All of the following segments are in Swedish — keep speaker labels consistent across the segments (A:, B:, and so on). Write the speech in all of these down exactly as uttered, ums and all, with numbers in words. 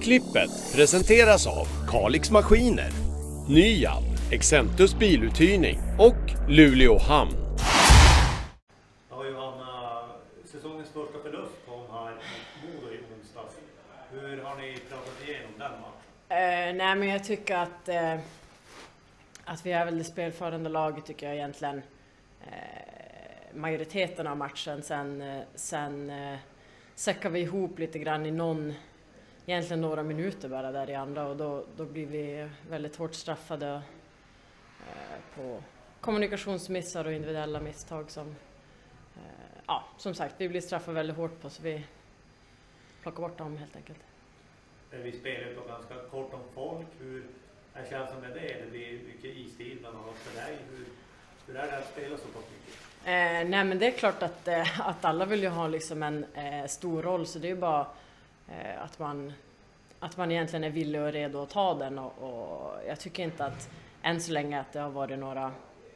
A: Klippet presenteras av Kalix Maskiner, Nyab, Exemptus biluthyrning och Luleå Hamn.
B: Ja, Johanna, säsongens första förlust kom här mot Modo i onsdags. Hur har ni pratat igenom den matchen?
C: Uh, nej, men jag tycker att, uh, att vi är väl det spelförande laget, tycker jag egentligen. Uh, majoriteten av matchen. Sen, uh, sen uh, säckar vi ihop lite grann i någon, egentligen några minuter bara där i andra. Och då, då blir vi väldigt hårt straffade uh, på kommunikationsmissar och individuella misstag som, uh, ja, som sagt, vi blir straffade väldigt hårt på, så vi plockar bort dem helt enkelt.
B: Vi spelar ju på ganska kort om folk. Hur är känslan med det? Det blir mycket istid bland annat för dig. Hur, hur är det att spela så pass mycket?
C: Eh, nej, men det är klart att, eh, att alla vill ju ha liksom en eh, stor roll, så det är ju bara eh, att, man, att man egentligen är villig och redo att ta den. Och, och jag tycker inte att än så länge att det har varit några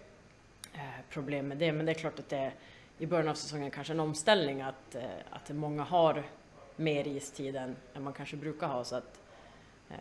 C: eh, problem med det. Men det är klart att det är i början av säsongen kanske en omställning att, eh, att många har mer istid än man kanske brukar ha, så att eh,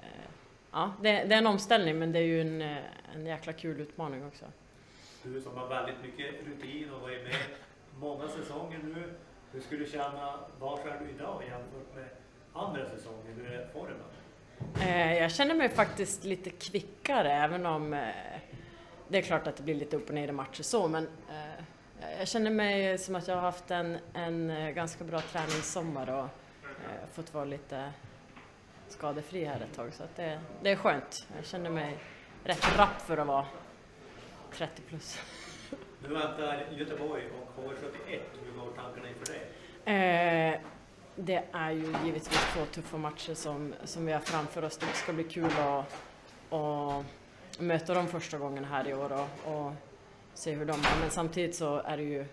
C: ja, det, det är en omställning, men det är ju en, en jäkla kul utmaning också.
B: Du som har väldigt mycket rutin och varit med många säsonger nu, hur skulle du känna, var är du idag jämfört med andra säsonger? Hur är formen?
C: Eh, jag känner mig faktiskt lite kvickare, även om eh, det är klart att det blir lite upp och ner i matcher så, men eh, jag känner mig som att jag har haft en, en ganska bra träningssommar och eh, fått vara lite skadefri här ett tag, så att det, det är skönt. Jag känner mig rätt rapp för att vara trettio plus.
B: Nu väntar Göteborg och H V sjuttioett. Hur går tankarna inför det?
C: Eh, det är ju givetvis två tuffa matcher som, som vi har framför oss. Det ska bli kul att, att möta dem första gången här i år och, och se hur de är. Men samtidigt så är det ju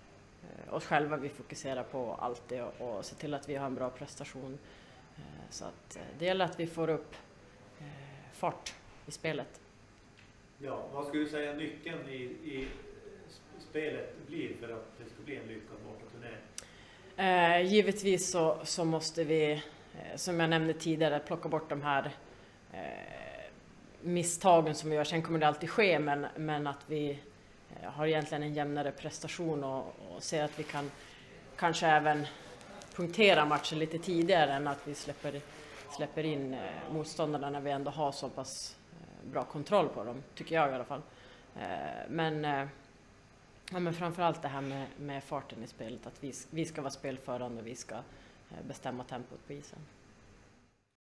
C: oss själva vi fokuserar på alltid och, och se till att vi har en bra prestation. Eh, så att det gäller att vi får upp eh, fart i spelet.
B: Ja, vad skulle du säga nyckeln i, i spelet blir för att det ska bli en lyckad bortaturné?
C: Eh, givetvis så, så måste vi, eh, som jag nämnde tidigare, plocka bort de här eh, misstagen som vi gör. Sen kommer det alltid ske, men, men att vi eh, har egentligen en jämnare prestation och, och ser att vi kan kanske även punktera matchen lite tidigare än att vi släpper, släpper in eh, motståndarna när vi ändå har så pass bra kontroll på dem, tycker jag i alla fall. Eh, men, eh, ja, men framförallt det här med, med farten i spelet, att vi, vi ska vara spelförande och vi ska eh, bestämma tempot på isen.